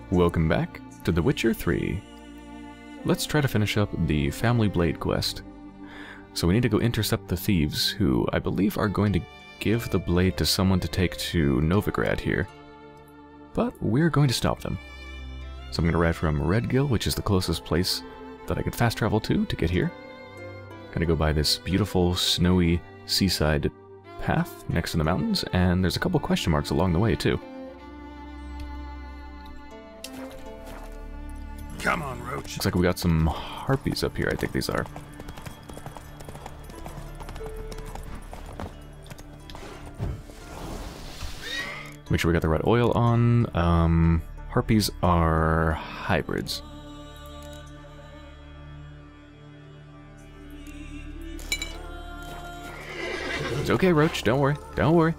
Welcome back to The Witcher 3. Let's try to finish up the Family Blade quest. So we need to go intercept the thieves, who I believe are going to give the blade to someone to take to Novigrad here. But we're going to stop them. So I'm going to ride from Redgill, which is the closest place that I could fast travel to get here. Gonna go by this beautiful, snowy seaside path next to the mountains, and there's a couple question marks along the way too. Come on, Roach. Looks like we got some harpies up here, I think these are. Make sure we got the right oil on. Harpies are hybrids. It's okay, Roach. Don't worry. Don't worry.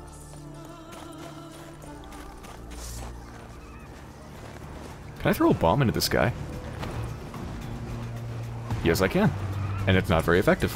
Can I throw a bomb into the sky? Yes, I can. And it's not very effective.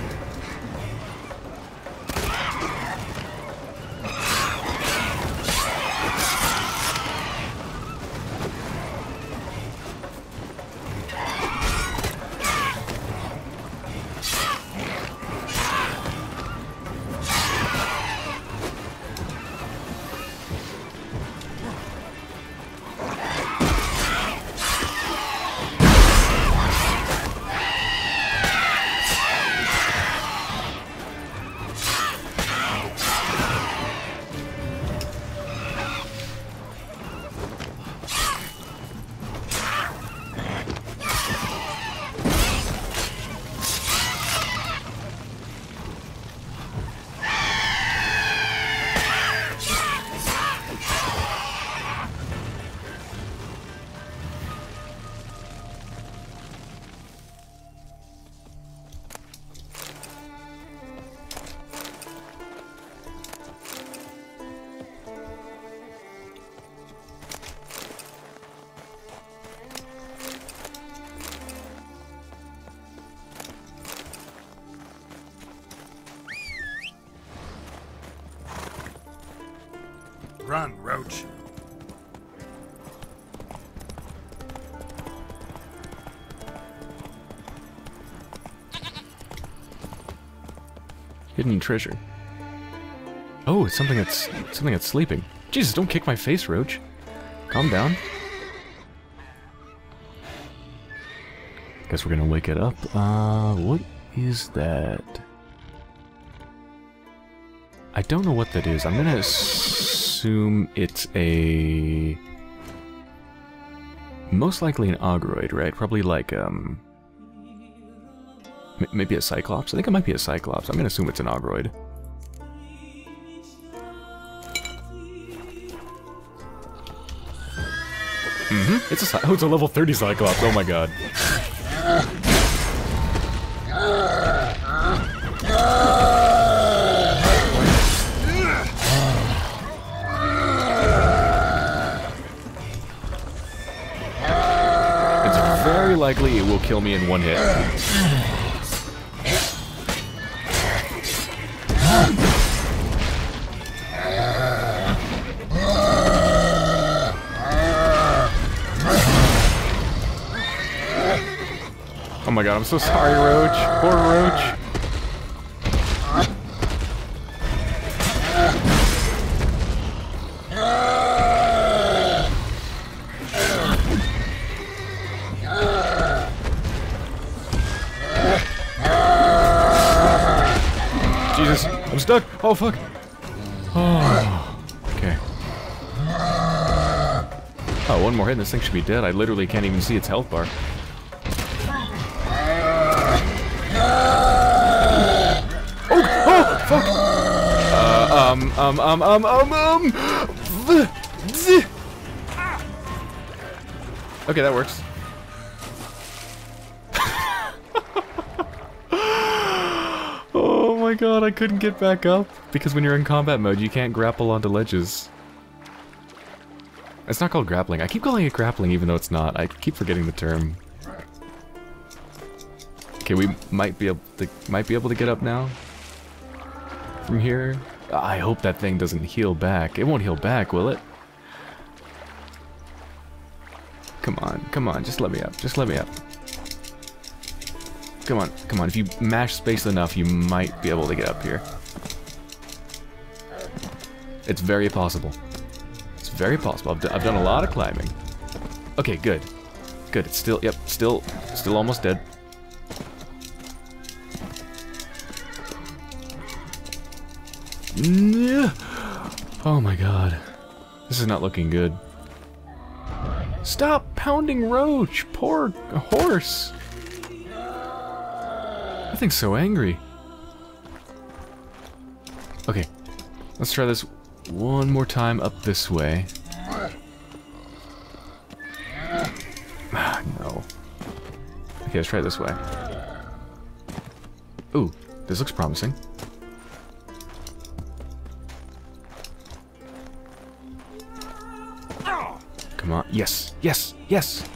Run, Roach. Hidden treasure. Oh, it's something that's sleeping. Jesus, don't kick my face, Roach. Calm down. Guess we're gonna wake it up. What is that? I don't know what that is. I'm gonna assume it's a... most likely an Ogroid, right? Probably like, maybe a Cyclops? I think it might be a Cyclops. I'm gonna assume it's an Ogroid. It's a level 30 Cyclops, oh my god. Very likely it will kill me in one hit. Oh my god, I'm so sorry, Roach. Poor Roach. Jesus, I'm stuck. Oh, fuck. Oh, okay. Oh, one more hit and this thing should be dead. I literally can't even see its health bar. Oh, fuck. Okay, that works. Oh my god, I couldn't get back up. Because when you're in combat mode, you can't grapple onto ledges. It's not called grappling. I keep calling it grappling even though it's not. I keep forgetting the term. Okay, we might be able to get up now. From here. I hope that thing doesn't heal back. It won't heal back, will it? Come on, just let me up. Just let me up. Come on, come on. If you mash space enough, you might be able to get up here. It's very possible. It's very possible. I've done a lot of climbing. Okay, good. Good. It's still, yep, still almost dead. Oh my god. This is not looking good. Stop pounding Roach! Poor horse! That thing's so angry. Okay. Let's try this one more time up this way. Ah, no. Okay, let's try it this way. Ooh, this looks promising. Come on. Yes, yes, yes!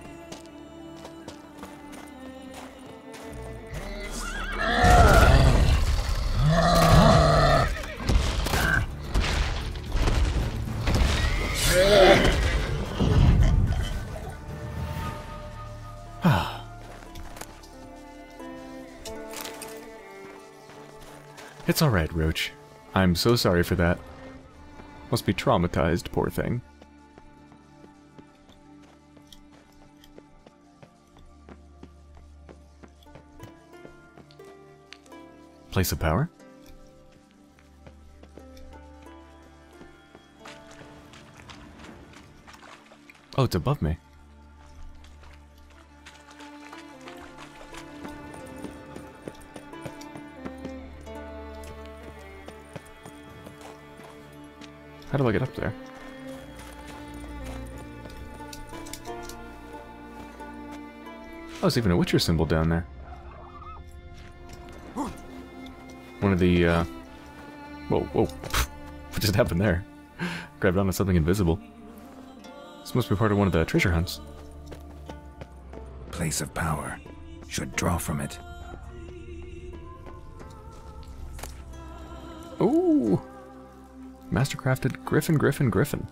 It's alright, Roach. I'm so sorry for that. Must be traumatized, poor thing. Place of power? Oh, it's above me. How do I get up there? Oh, there's even a Witcher symbol down there. One of the, Whoa, whoa. What just happened there? Grabbed onto something invisible. This must be part of one of the treasure hunts. Place of power. Should draw from it. Ooh! Mastercrafted Griffin.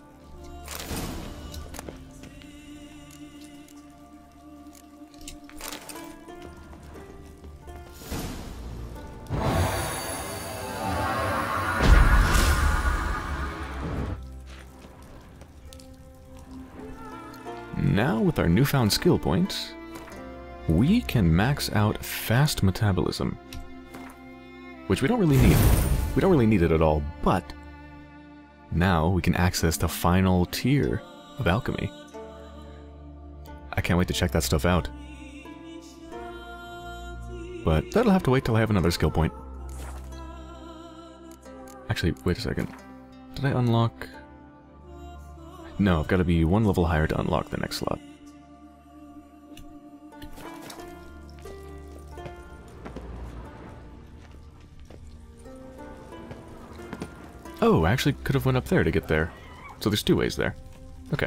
Now, with our newfound skill points, we can max out fast metabolism. Which we don't really need. We don't really need it at all, but now we can access the final tier of alchemy. I can't wait to check that stuff out. But that'll have to wait till I have another skill point. Actually, wait a second. Did I unlock... No, I've got to be one level higher to unlock the next slot. Oh, I actually could have went up there to get there. So there's two ways there. Okay.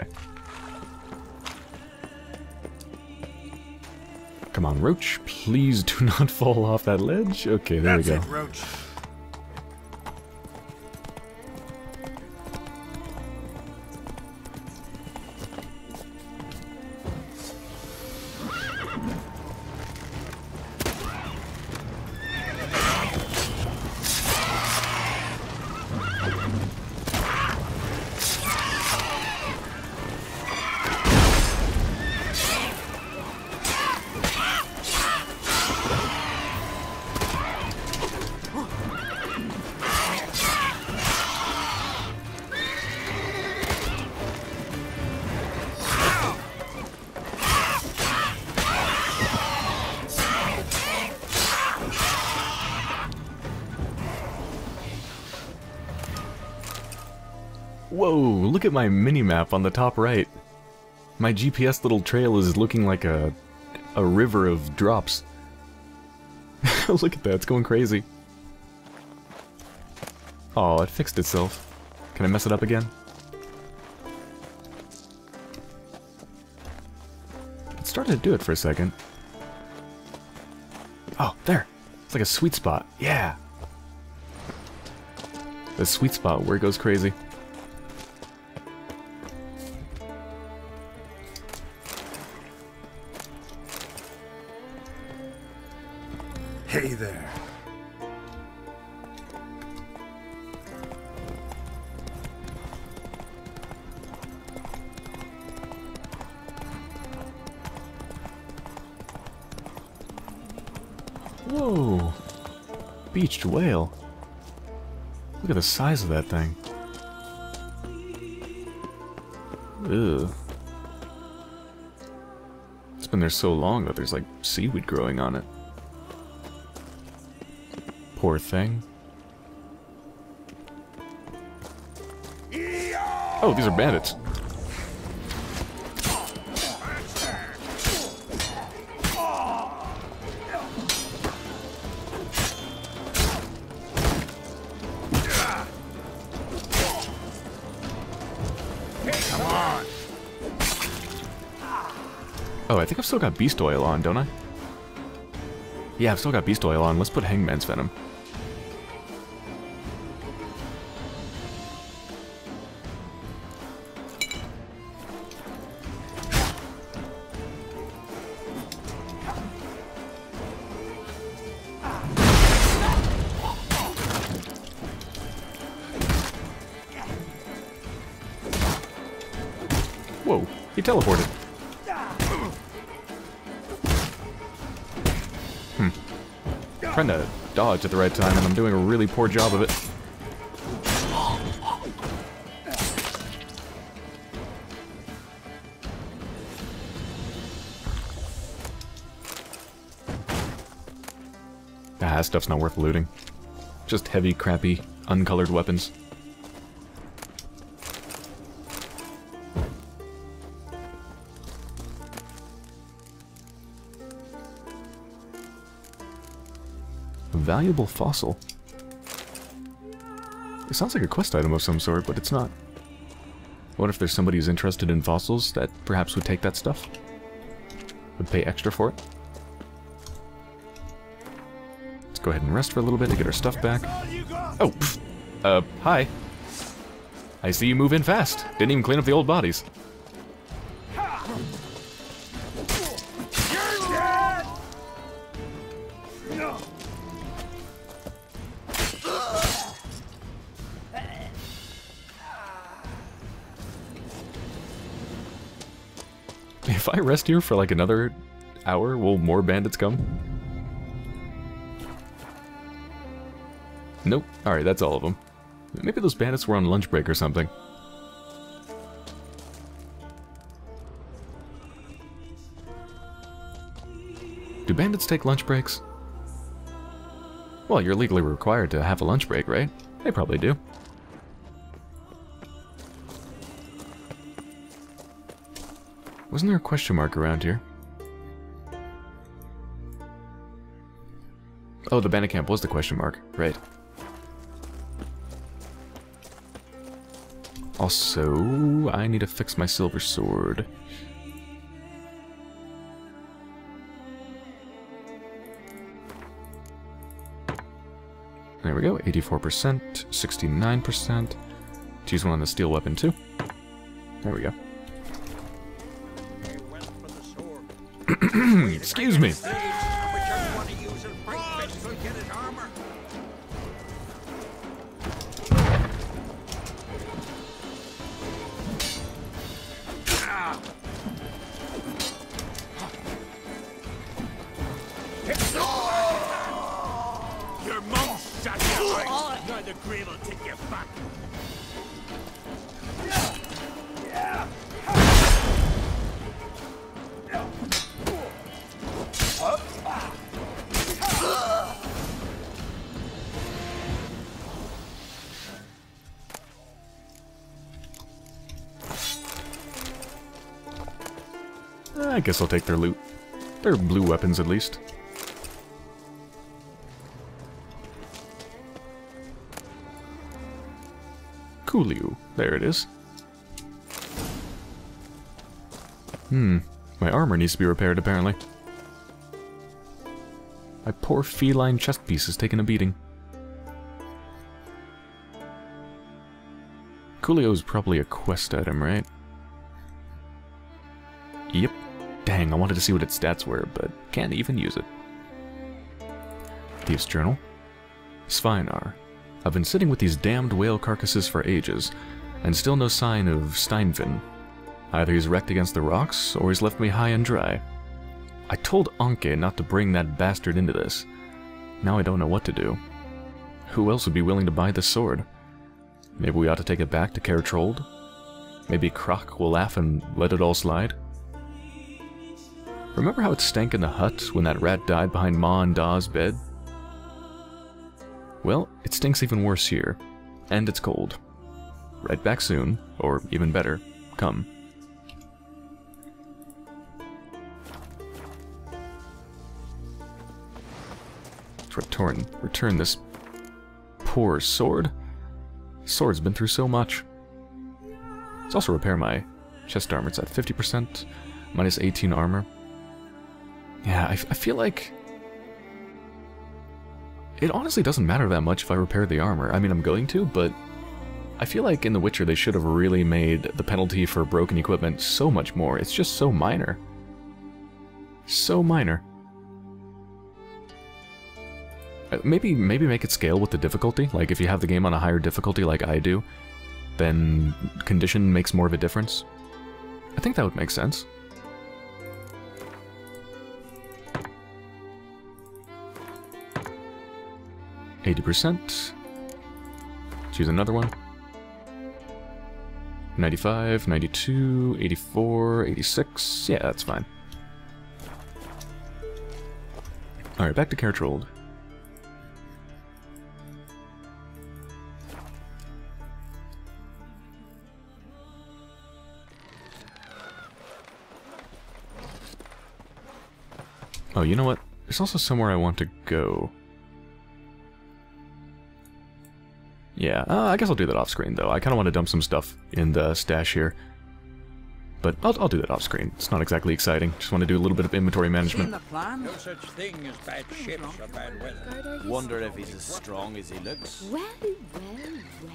Come on, Roach. Please do not fall off that ledge. Okay, there we go. That's it, Roach. Whoa, look at my mini-map on the top right. My GPS little trail is looking like a river of drops. Look at that, it's going crazy. Oh, it fixed itself. Can I mess it up again? It started to do it for a second. Oh, there! It's like a sweet spot. Yeah! The sweet spot where it goes crazy. Hey there. Whoa! Beached whale. Look at the size of that thing. Ugh. It's been there so long that there's like seaweed growing on it. Poor thing. Oh, these are bandits. Oh, I think I've still got beast oil on, don't I? Yeah, I've still got beast oil on. Let's put Hangman's Venom. Whoa, he teleported. Trying to dodge at the right time, and I'm doing a really poor job of it. Ah, that stuff's not worth looting. Just heavy, crappy, uncolored weapons. Valuable fossil. It sounds like a quest item of some sort, but it's not. What if there's somebody who's interested in fossils that perhaps would take that stuff? Would pay extra for it? Let's go ahead and rest for a little bit to get our stuff back. Oh, pff. Hi. I see you move in fast. Didn't even clean up the old bodies. If I rest here for like another hour, will more bandits come? Nope. Alright, that's all of them. Maybe those bandits were on lunch break or something. Do bandits take lunch breaks? Well, you're legally required to have a lunch break, right? They probably do. Wasn't there a question mark around here? Oh, the bandit camp was the question mark. Right. Also, I need to fix my silver sword. There we go, 84%, 69%. Choose one on the steel weapon too. There we go. Excuse me. Your mom shot you right. Now the grave will take you back. I guess I'll take their loot. Their blue weapons, at least. Coolio. There it is. My armor needs to be repaired, apparently. My poor feline chest piece is taking a beating. Coolio is probably a quest item, right? Yep. Dang, I wanted to see what its stats were, but can't even use it. Thieves' Journal. Sveinar. I've been sitting with these damned whale carcasses for ages, and still no sign of Steinvin. Either he's wrecked against the rocks, or he's left me high and dry. I told Anke not to bring that bastard into this. Now I don't know what to do. Who else would be willing to buy this sword? Maybe we ought to take it back to Kaer Trold? Maybe Krak will laugh and let it all slide? Remember how it stank in the hut when that rat died behind Ma and Da's bed? Well, it stinks even worse here. And it's cold. Right back soon, or even better, come. Let's return this poor sword. Sword's been through so much. Let's also repair my chest armor. It's at 50%, minus 18 armor. Yeah, I feel like it honestly doesn't matter that much if I repair the armor. I mean, I'm going to, but I feel like in The Witcher they should have really made the penalty for broken equipment so much more. It's just so minor. So minor. Maybe make it scale with the difficulty. Like, if you have the game on a higher difficulty like I do, then condition makes more of a difference. I think that would make sense. %. Choose another one. 95, 92, 84, 86. Yeah, that's fine. Alright, back to Kaer Trold. Oh, you know what? There's also somewhere I want to go. Yeah, I guess I'll do that off screen though. I kind of want to dump some stuff in the stash here. But I'll do that off screen. It's not exactly exciting. Just want to do a little bit of inventory management. No such thing as bad ships or bad weather. Wonder if he's as strong as he looks. Well, well, well.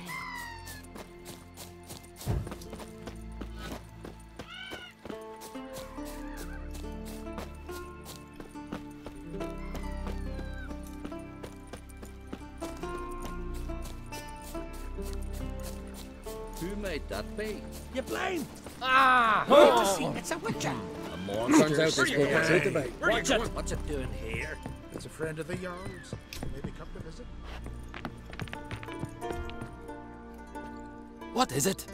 Who might that be? You blind? Ah! Oh. It's a witcher. A monster. Turns out there's no truth about it. Watch it. What's it doing here? It's a friend of the Jarl's. Maybe come to visit. What is it?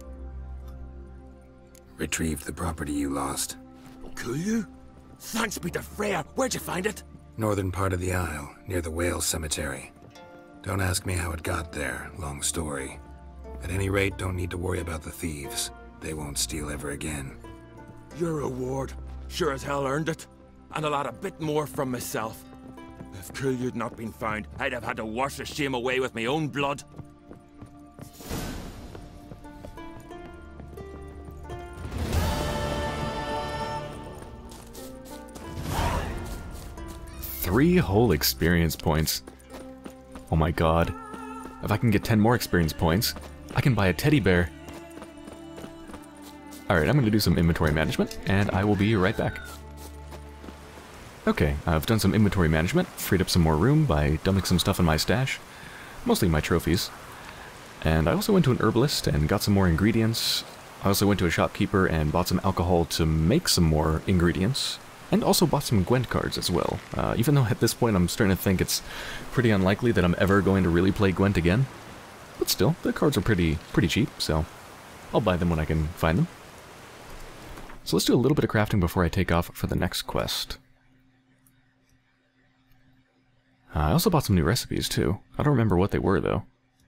Retrieve the property you lost. Cool you? Thanks be to Freya. Where'd you find it? Northern part of the Isle, near the whale cemetery. Don't ask me how it got there, long story. At any rate, don't need to worry about the thieves. They won't steal ever again. Your reward sure as hell earned it. And a lot a bit more from myself. If Kulyu'd not been found, I'd have had to wash the shame away with my own blood. Three whole experience points. Oh my god. If I can get 10 more experience points, I can buy a teddy bear. Alright, I'm going to do some inventory management, and I will be right back. Okay, I've done some inventory management, freed up some more room by dumping some stuff in my stash. Mostly my trophies. And I also went to an herbalist and got some more ingredients. I also went to a shopkeeper and bought some alcohol to make some more ingredients. And also bought some Gwent cards as well. Even though at this point I'm starting to think it's pretty unlikely that I'm ever going to really play Gwent again. But still, the cards are pretty cheap, so I'll buy them when I can find them. So let's do a little bit of crafting before I take off for the next quest. I also bought some new recipes too. I don't remember what they were though.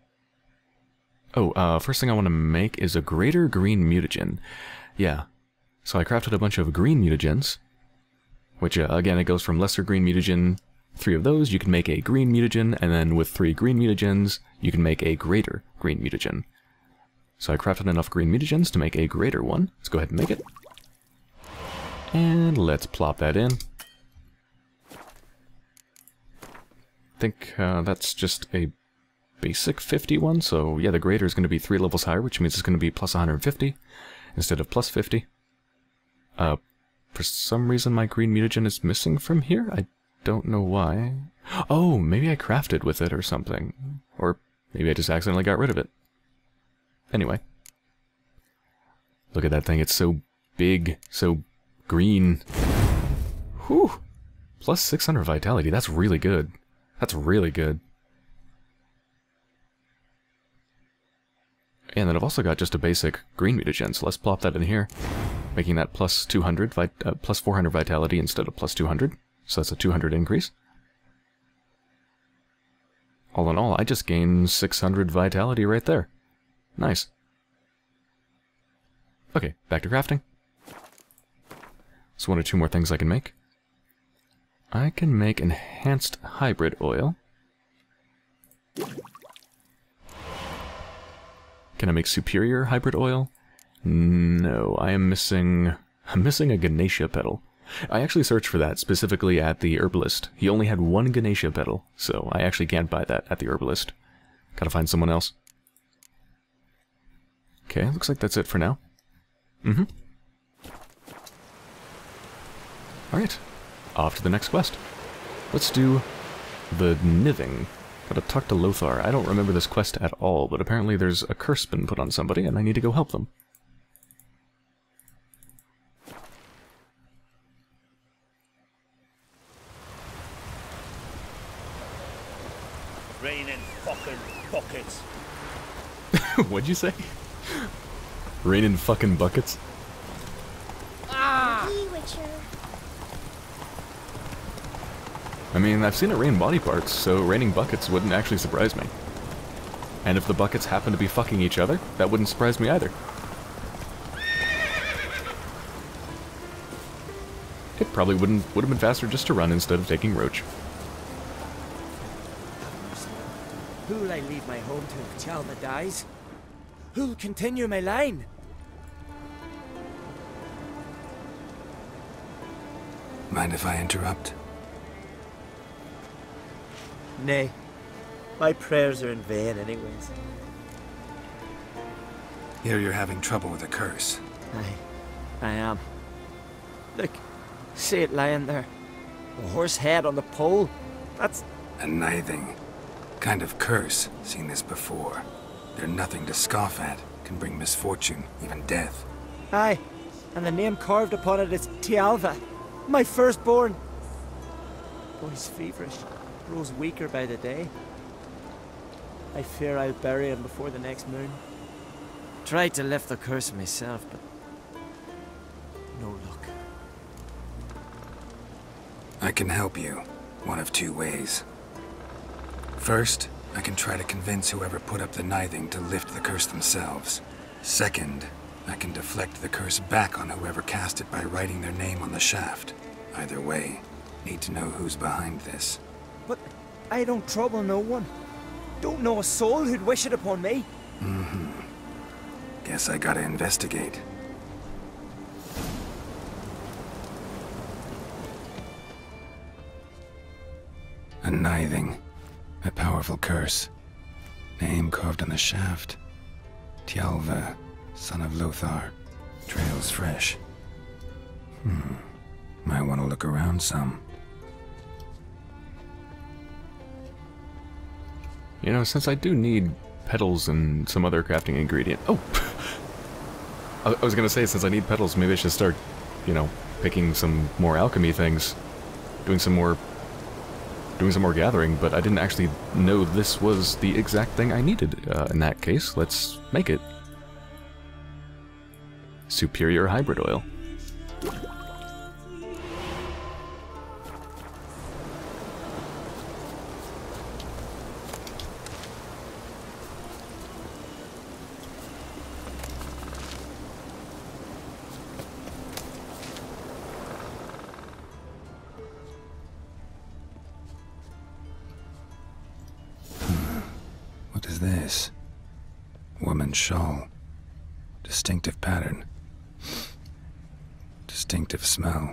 Oh, first thing I want to make is a greater green mutagen. Yeah, so I crafted a bunch of green mutagens. Which, again, it goes from lesser green mutagen, 3 of those, you can make a green mutagen, and then with 3 green mutagens, you can make a greater green mutagen. So I crafted enough green mutagens to make a greater one. Let's go ahead and make it. And let's plop that in. I think that's just a basic 50 one, so yeah, the greater is going to be 3 levels higher, which means it's going to be plus 150 instead of plus 50. For some reason my green mutagen is missing from here. I don't know why. Oh, maybe I crafted with it or something. Or maybe I just accidentally got rid of it. Anyway. Look at that thing, it's so big, so green. Whew! Plus 600 vitality, that's really good. That's really good. And then I've also got just a basic green mutagen, so let's plop that in here. Making that plus 200, plus 400 vitality instead of plus 200. So that's a 200 increase. All in all, I just gained 600 vitality right there. Nice. Okay, back to crafting. So one or two more things I can make. I can make enhanced hybrid oil. Can I make superior hybrid oil? No, I'm missing a Ganesha petal. I actually searched for that specifically at the herbalist. He only had one Ganesha petal, so I actually can't buy that at the herbalist. Gotta find someone else. Okay, looks like that's it for now. Alright, off to the next quest. Let's do the Nithing. Gotta talk to Lothar. I don't remember this quest at all, but apparently there's a curse been put on somebody, and I need to go help them. Raining fucking buckets. What'd you say? Rain in fucking buckets? Witcher. I mean, I've seen it rain body parts, so raining buckets wouldn't actually surprise me. And if the buckets happen to be fucking each other, that wouldn't surprise me either. It probably would have been faster just to run instead of taking Roach. Who'll I leave my home to if Chalva dies? Who'll continue my line? Mind if I interrupt? Nay. My prayers are in vain anyways. Here you're having trouble with a curse. I am. Look, see it lying there. A horse head on the pole. That's... A Nithing. Kind of curse. Seen this before. They're nothing to scoff at. Can bring misfortune, even death. Aye, and the name carved upon it is Tialva, my firstborn. Boy's feverish, grows weaker by the day. I fear I'll bury him before the next moon. Tried to lift the curse myself, but no luck. I can help you. One of two ways. First, I can try to convince whoever put up the Nithing to lift the curse themselves. Second, I can deflect the curse back on whoever cast it by writing their name on the shaft. Either way, need to know who's behind this. But I don't trouble no one. Don't know a soul who'd wish it upon me. Guess I gotta investigate. A Nithing. A powerful curse. Name carved on the shaft. Tialva, son of Lothar. Trails fresh. Might want to look around some. You know, since I do need petals and some other crafting ingredient... Oh! I was gonna say, since I need petals, maybe I should start, you know, picking some more alchemy things. Doing some more gathering, but I didn't actually know this was the exact thing I needed. In that case, let's make it. Superior hybrid oil. What is this? Woman's shawl. Distinctive pattern. Distinctive smell.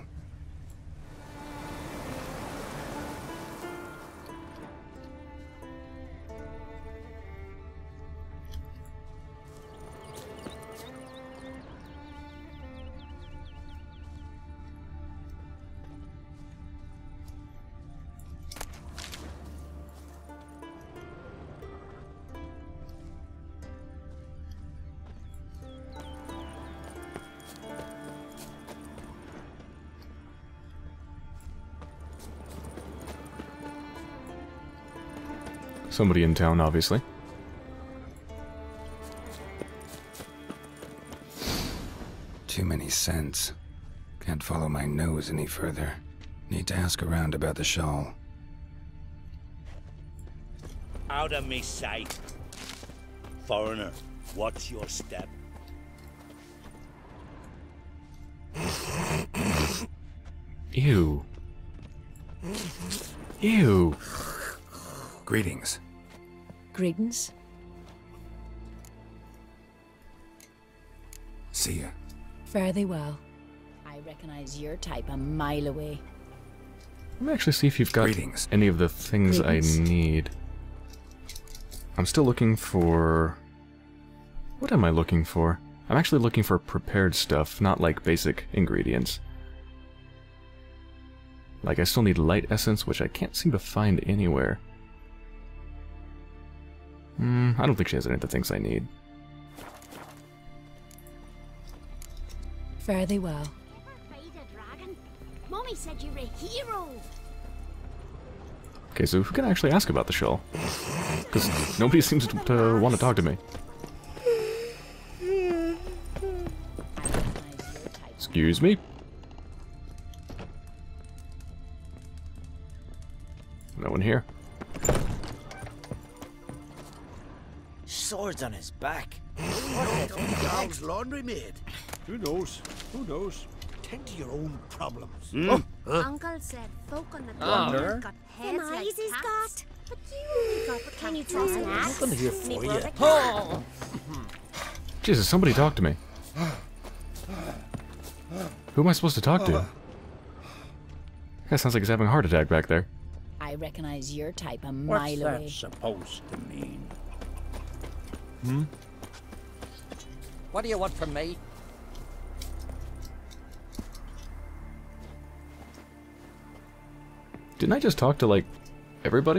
Somebody in town, obviously. Too many scents. Can't follow my nose any further. Need to ask around about the shawl. Out of me sight. Foreigner, what's your step? Ew. Ew. Greetings. Greetings. See ya. Fare thee well. I recognize your type a mile away. Let me actually see if you've got Greetings. any of the things Greetings. I need. I'm still looking for... What am I looking for? I'm actually looking for prepared stuff, not like basic ingredients. Like, I still need light essence, which I can't seem to find anywhere. I don't think she has any of the things I need. Fare thee well. Ever fight a dragon? Mommy said you were a hero. Okay, so who can I actually ask about the shawl? Because nobody seems to want to talk to me. Excuse me? No one here. Swords on his back. What the dog's laundry maid? Who knows? Who knows? Tend to your own problems. Uncle said folk on the Under. corner got heads like eyes he's got. But you only got the can you tell an axe? Nothing here for you. Oh! Jesus, somebody talk to me. Who am I supposed to talk to? That guy sounds like he's having a heart attack back there. I recognize your type a What's mile that away. supposed to mean? What do you want from me? Didn't I just talk to, like, everybody?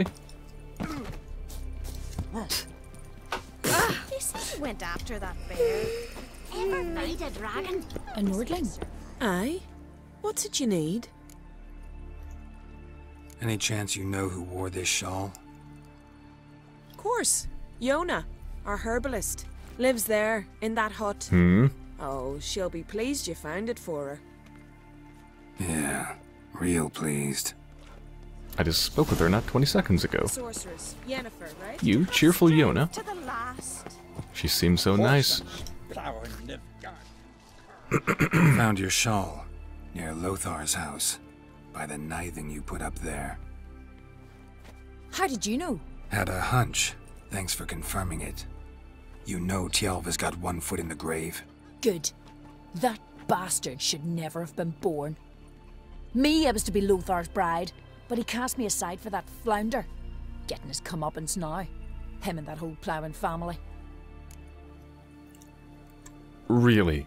You said you went after that bear. Ever fight a dragon? A Nordling? Aye? What's it you need? Any chance you know who wore this shawl? Of course. Yona, our herbalist. Lives there, in that hut. Oh, she'll be pleased you found it for her. Yeah, real pleased. I just spoke with her not 20 seconds ago. Sorceress, Yennefer, right? You, cheerful Yona. To the last. She seems so nice. Plowing live Found your shawl near Lothar's house by the Nithing you put up there. How did you know? Had a hunch. Thanks for confirming it. You know Tjalva's got one foot in the grave. Good. That bastard should never have been born. Me, I was to be Lothar's bride, but he cast me aside for that flounder. Getting his comeuppance now. Him and that whole ploughing family. Really?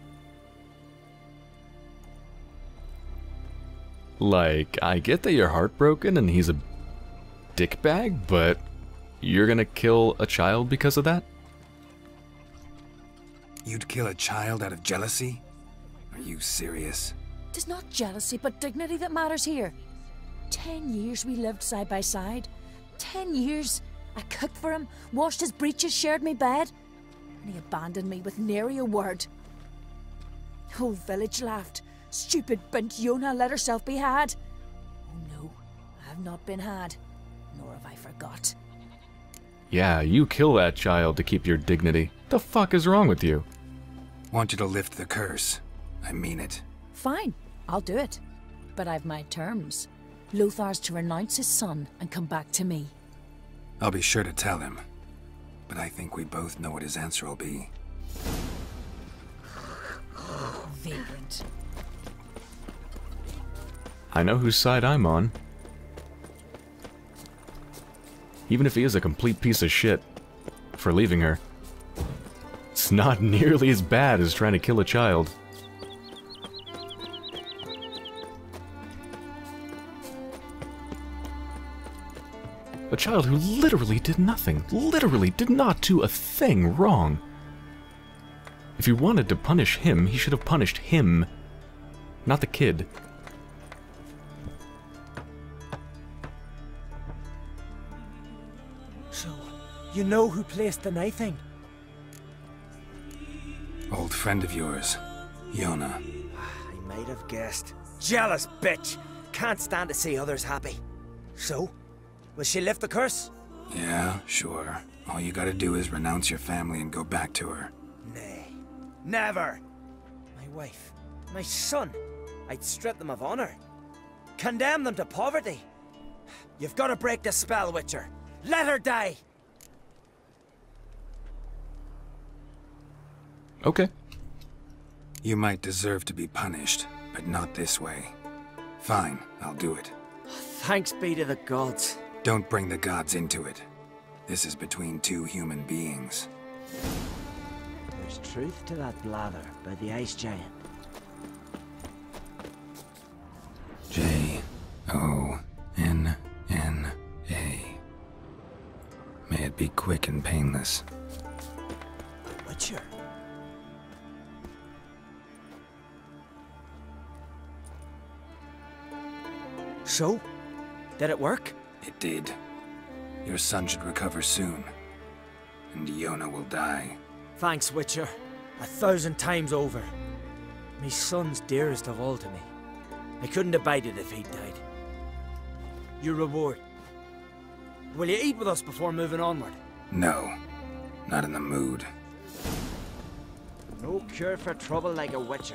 Like, I get that you're heartbroken and he's a dickbag, but you're gonna kill a child because of that? You'd kill a child out of jealousy? Are you serious? Tis not jealousy, but dignity that matters here. 10 years we lived side by side. 10 years. I cooked for him, washed his breeches, shared my bed. And he abandoned me with nary a word. The whole village laughed. Stupid bint Yona let herself be had. Oh no, I have not been had, nor have I forgot. Yeah, you kill that child to keep your dignity. The fuck is wrong with you? Want you to lift the curse. I mean it. Fine, I'll do it. But I've my terms. Lothar's to renounce his son and come back to me. I'll be sure to tell him. But I think we both know what his answer will be. Vagrant. I know whose side I'm on. Even if he is a complete piece of shit for leaving her, it's not nearly as bad as trying to kill a child. A child who literally did nothing, literally did not do a thing wrong. If he wanted to punish him, he should have punished him, not the kid. So, You know who placed the Nithing? Old friend of yours, Yona. I might have guessed. Jealous bitch! Can't stand to see others happy. So, will she lift the curse? Yeah, sure. All you gotta do is renounce your family and go back to her. Nay. Never! My wife, my son. I'd strip them of honor. Condemn them to poverty. You've got to break the spell, Witcher. Let her die! Okay. You might deserve to be punished, but not this way. Fine, I'll do it. Thanks be to the gods. Don't bring the gods into it. This is between two human beings. There's truth to that blather by the ice giant. J-O-N-N-A. May it be quick and painless. Witcher. So? Did it work? It did. Your son should recover soon. And Yona will die. Thanks, Witcher. 1,000 times over. My son's dearest of all to me. I couldn't abide it if he died. Your reward. Will you eat with us before moving onward? No. Not in the mood. No cure for trouble like a Witcher.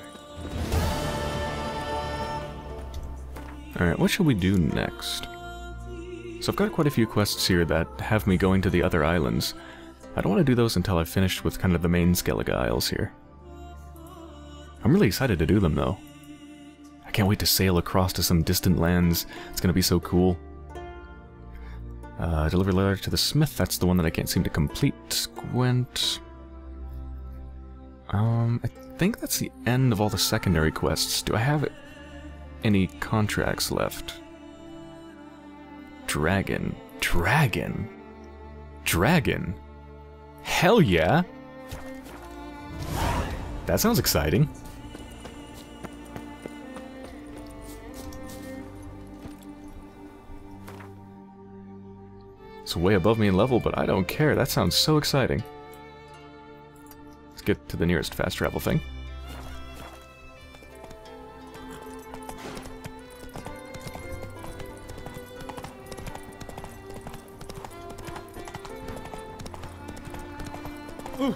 Alright, what should we do next? So I've got quite a few quests here that have me going to the other islands. I don't want to do those until I've finished with kind of the main Skellige Isles here. I'm really excited to do them though. I can't wait to sail across to some distant lands. It's gonna be so cool. Deliver letter to the smith, that's the one that I can't seem to complete. Gwent. I think that's the end of all the secondary quests. Do I have any contracts left? Dragon. Dragon? Dragon? Hell yeah! That sounds exciting. It's way above me in level, but I don't care. That sounds so exciting. Let's get to the nearest fast travel thing. Ooh.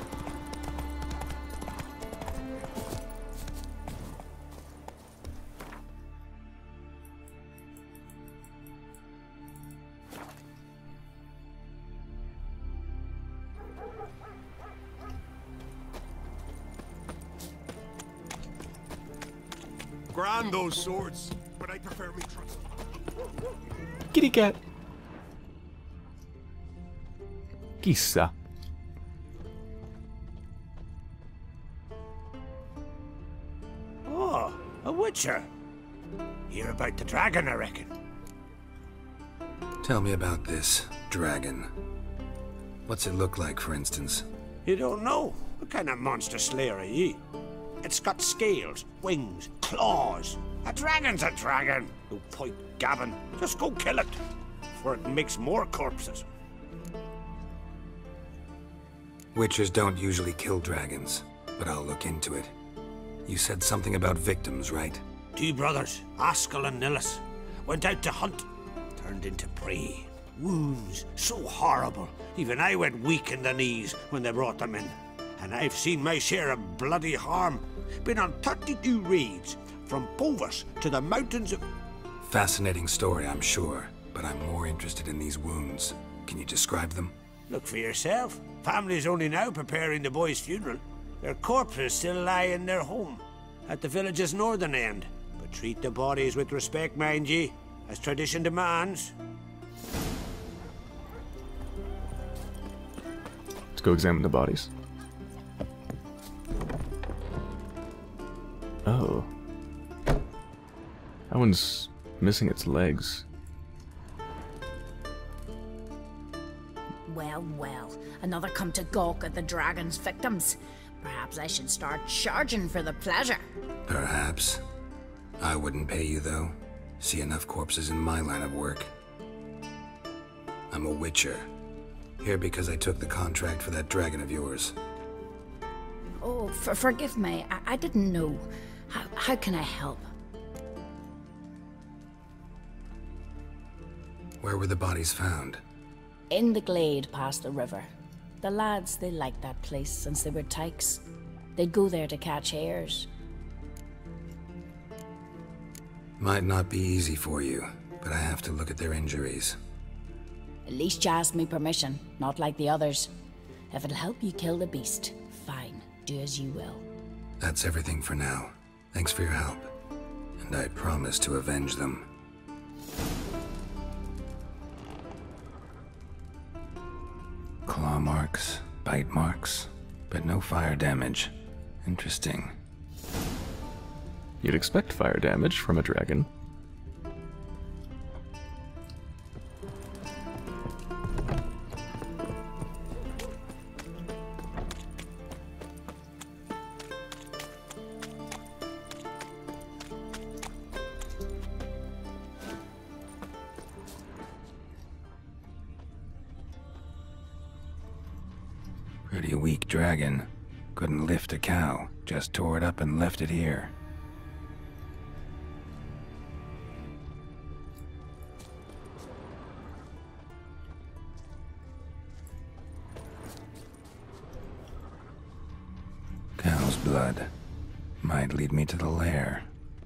Grand those swords, but I prefer me trust. Kitty cat. Chissà. Oh, a Witcher. Hear about the dragon, I reckon. Tell me about this dragon. What's it look like, for instance? You don't know? What kind of monster slayer are ye? It's got scales, wings, claws. A dragon's a dragon. No point gabbing. Just go kill it, for it makes more corpses. Witchers don't usually kill dragons, but I'll look into it. You said something about victims, right? 2 brothers, Askell and Nillis, went out to hunt, turned into prey. Wounds so horrible, even I went weak in the knees when they brought them in. And I've seen my share of bloody harm. Been on 32 raids, from Povus to the mountains of... Fascinating story, I'm sure, but I'm more interested in these wounds. Can you describe them? Look for yourself. Family's only now preparing the boy's funeral. Their corpses still lie in their home, at the village's northern end. But treat the bodies with respect, mind ye, as tradition demands. Let's go examine the bodies. Oh. That one's missing its legs. Well, well. Another come to gawk at the dragon's victims. Perhaps I should start charging for the pleasure. Perhaps. I wouldn't pay you, though. See enough corpses in my line of work. I'm a witcher. Here because I took the contract for that dragon of yours. Oh, forgive me. I didn't know. How can I help? Where were the bodies found? In the glade past the river. The lads, they liked that place since they were tykes. They'd go there to catch hares. Might not be easy for you, but I have to look at their injuries. At least you asked me permission, not like the others. If it'll help you kill the beast, fine. Do as you will. That's everything for now. Thanks for your help. And I promise to avenge them. Claw marks, bite marks, but no fire damage. Interesting. You'd expect fire damage from a dragon. Pretty weak dragon. Couldn't lift a cow, just tore it up and left it here. Cow's blood. Might lead me to the lair.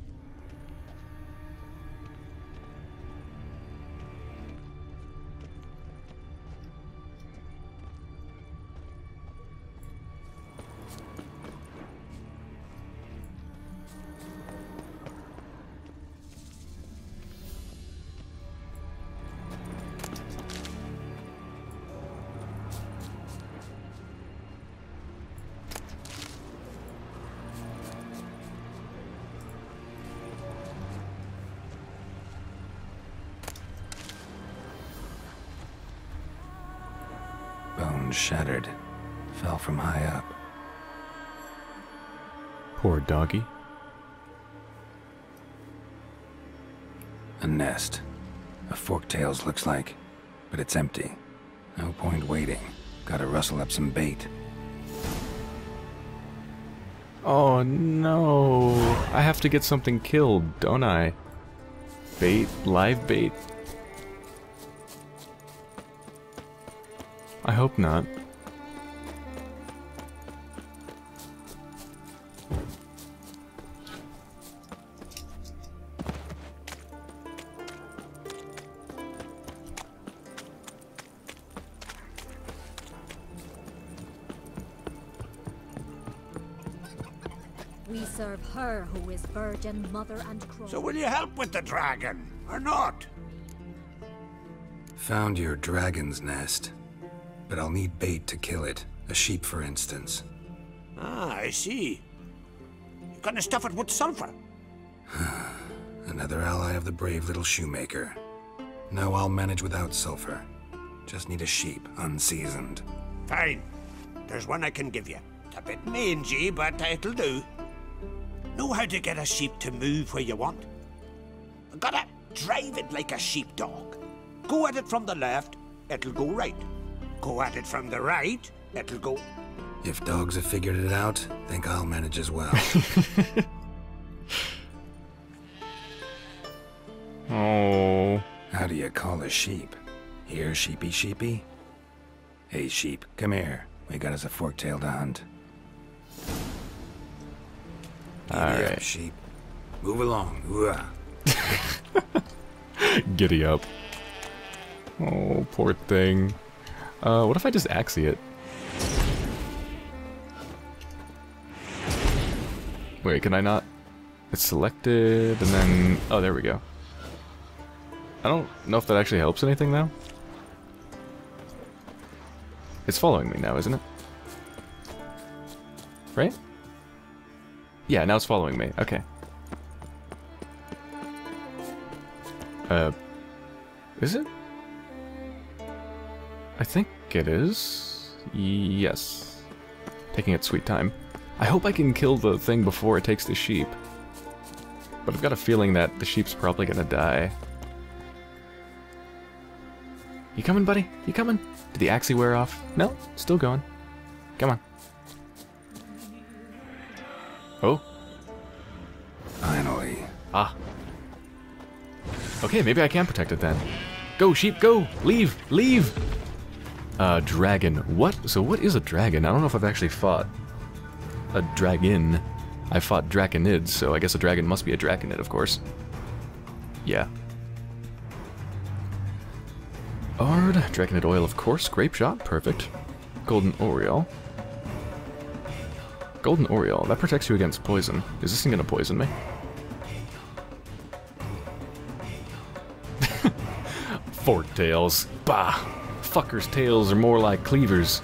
Bones shattered. Fell from high up. Poor doggy. A nest. A forktails looks like, but it's empty. No point waiting. Gotta rustle up some bait. Oh no! I have to get something killed, don't I? Bait? Live bait? I hope not. We serve her who is virgin, mother, and crow. So will you help with the dragon, or not? Found your dragon's nest. But I'll need bait to kill it. A sheep, for instance. Ah, I see. You're gonna stuff it with sulfur. Another ally of the brave little shoemaker. No, I'll manage without sulfur. Just need a sheep, unseasoned. Fine. There's one I can give you. It's a bit mangy, but it'll do. Know how to get a sheep to move where you want? Gotta drive it like a sheepdog. Go at it from the left, it'll go right. Go at it from the right, it'll go... If dogs have figured it out, think I'll manage as well. Oh. How do you call a sheep? Here, sheepy sheepy? Hey sheep, come here. We got us a forktail to hunt. Alright. Sheep. Move along. Ooh-ah. Giddy up. Oh, poor thing. What if I just axie it? Wait, can I not? It's selected, and then... Oh, there we go. I don't know if that actually helps anything, though. It's following me now, isn't it? Right? Yeah, now it's following me. Okay. Is it? I think it is. Yes. Taking its sweet time. I hope I can kill the thing before it takes the sheep. But I've got a feeling that the sheep's probably gonna die. You coming, buddy? You coming? Did the axie wear off? No, still going. Come on. Oh. Finally. Ah. Okay, maybe I can protect it then. Go, sheep, go! Leave! Leave! Dragon. What? So what is a dragon? I don't know if I've actually fought a dragon. I fought draconids, so I guess a dragon must be a draconid, of course. Yeah. Ard, draconid oil, of course. Grape shot, perfect. Golden Oriole. Golden Oriole, that protects you against poison. Is this thing gonna poison me? Fork tails. Bah! Fuckers' tails are more like cleavers.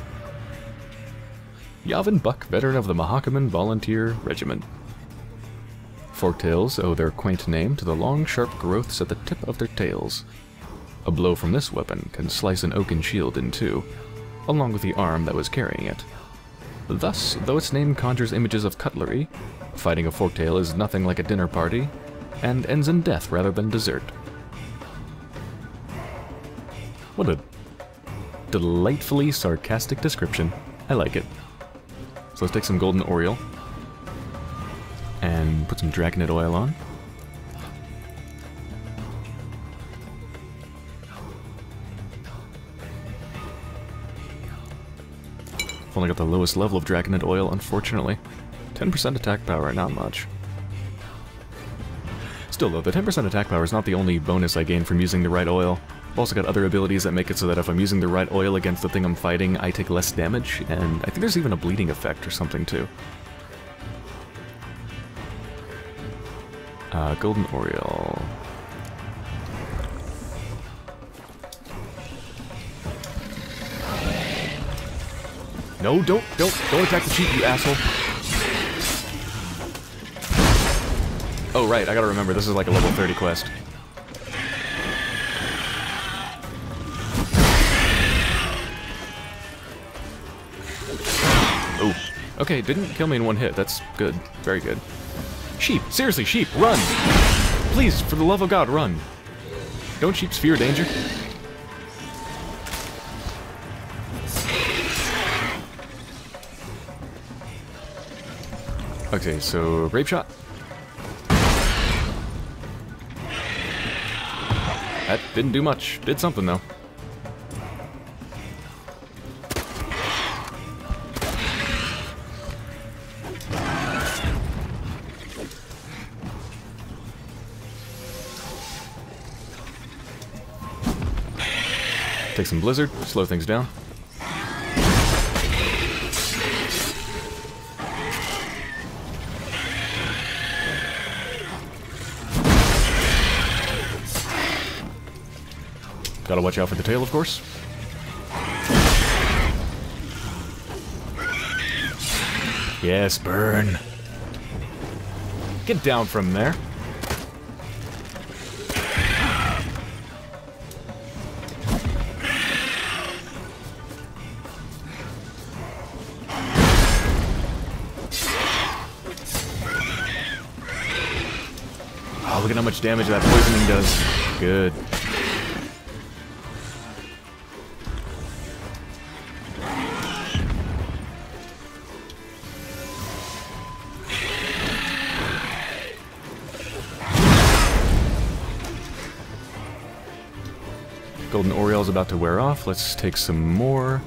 Yavin Buck, veteran of the Mahakaman Volunteer Regiment. Forktails owe their quaint name to the long, sharp growths at the tip of their tails. A blow from this weapon can slice an oaken shield in two, along with the arm that was carrying it. Thus, though its name conjures images of cutlery, fighting a forktail is nothing like a dinner party, and ends in death rather than dessert. What a delightfully sarcastic description. I like it. So let's take some Golden Oriole and put some Draconid oil on. I've only got the lowest level of Draconid oil, unfortunately. 10% attack power, not much. Still though, the 10% attack power is not the only bonus I gain from using the right oil. I've also got other abilities that make it so that if I'm using the right oil against the thing I'm fighting, I take less damage, and I think there's even a bleeding effect or something too. Golden Oriole. No, don't attack the sheep, you asshole. Oh right, I gotta remember, this is like a level 30 quest. Oh, okay, didn't kill me in one hit. That's good. Very good. Sheep! Seriously, sheep, run! Please, for the love of God, run! Don't sheeps fear danger? Okay, so rape shot. That didn't do much. Did something though. Take some blizzard, slow things down. Gotta watch out for the tail, of course. Yes, burn. Get down from there. Oh, look at how much damage that poisoning does. Good. Golden Oriole's about to wear off. Let's take some more.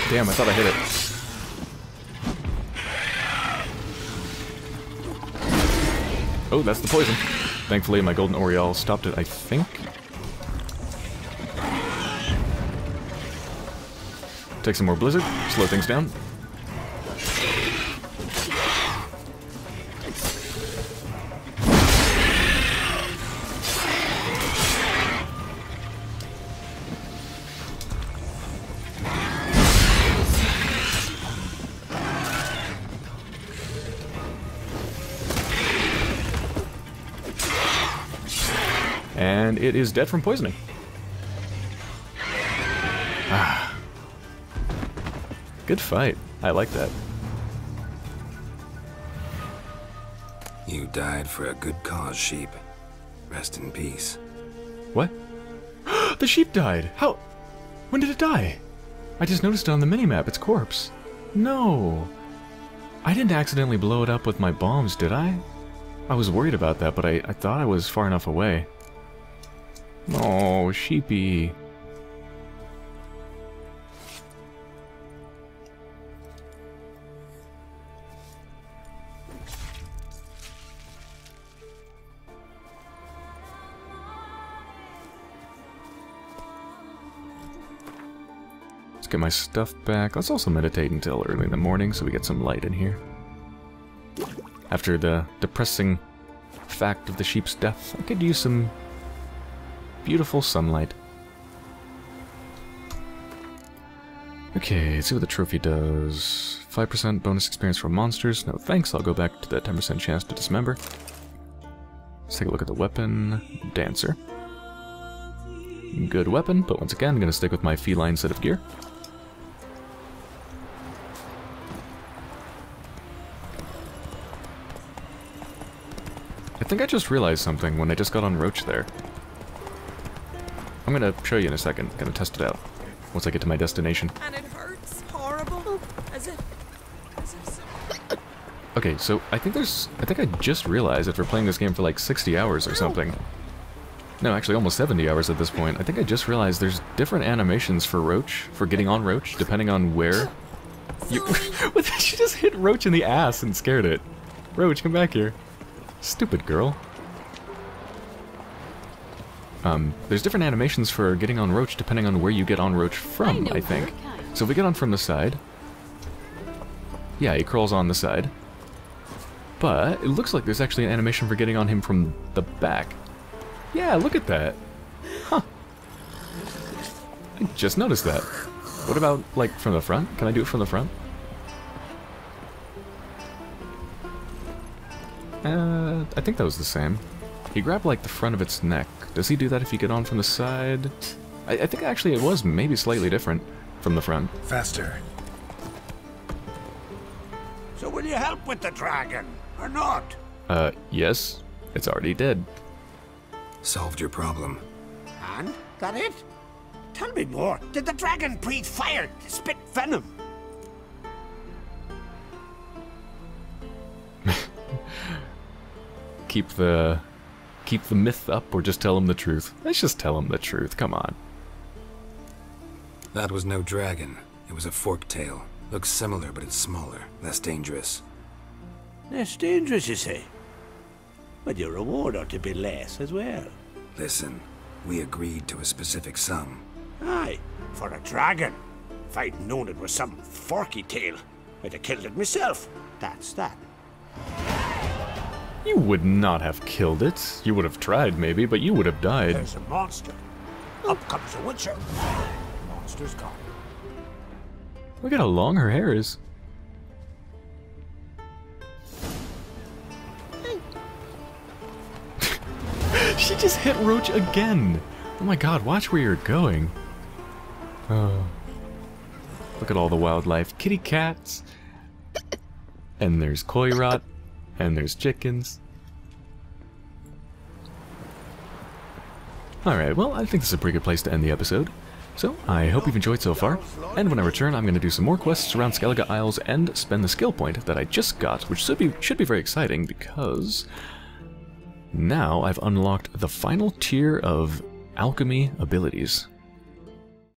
Damn, I thought I hit it. Oh, that's the poison. Thankfully, my golden Oriole stopped it, I think. Take some more blizzard, slow things down. And it is dead from poisoning. Ah. Good fight. I like that. You died for a good cause, sheep. Rest in peace. What? The sheep died! How? When did it die? I just noticed it on the minimap, its corpse. No! I didn't accidentally blow it up with my bombs, did I? I was worried about that, but I thought I was far enough away. Oh, sheepy. Let's get my stuff back. Let's also meditate until early in the morning so we get some light in here. After the depressing fact of the sheep's death, I could use some beautiful sunlight. Okay, let's see what the trophy does. 5% bonus experience for monsters. No thanks, I'll go back to that 10% chance to dismember. Let's take a look at the weapon. Dancer. Good weapon, but once again, I'm going to stick with my feline set of gear. I think I just realized something when I just got on Roach there. I'm gonna show you in a second. Gonna test it out once I get to my destination. And it hurts horrible. As if Okay, so I think I just realized after playing this game for like 60 hours or something. No, actually almost 70 hours at this point. I think I just realized there's different animations for Roach, for getting on Roach, depending on where you... She just hit Roach in the ass and scared it. Roach, come back here. Stupid girl. There's different animations for getting on Roach depending on where you get on Roach from, I think. So if we get on from the side... Yeah, he crawls on the side. But it looks like there's actually an animation for getting on him from the back. Yeah, look at that. Huh. I just noticed that. What about, like, from the front? Can I do it from the front? I think that was the same. He grabbed, like, the front of its neck. Does he do that if you get on from the side? I think actually it was maybe slightly different from the front. Faster. So will you help with the dragon, or not? Yes. It's already dead. Solved your problem. And? That it? Tell me more. Did the dragon breathe fire, spit venom? Keep the myth up, or just tell him the truth. Let's just tell him the truth, come on. That was no dragon. It was a forked tail. Looks similar, but it's smaller, less dangerous. Less dangerous, you say? But your reward ought to be less as well. Listen, we agreed to a specific sum. Aye, for a dragon. If I'd known it was some forky tail, I'd have killed it myself. That's that. You would not have killed it. You would have tried, maybe, but you would have died. There's a monster. Up comes a witcher. Monster's gone. Look at how long her hair is. She just hit Roach again. Oh my god, watch where you're going. Oh. Look at all the wildlife. Kitty cats. And there's Koirot. And there's chickens. Alright, well, I think this is a pretty good place to end the episode. So, I hope you've enjoyed so far, and when I return I'm going to do some more quests around Skellige Isles and spend the skill point that I just got, which should be very exciting because now I've unlocked the final tier of alchemy abilities.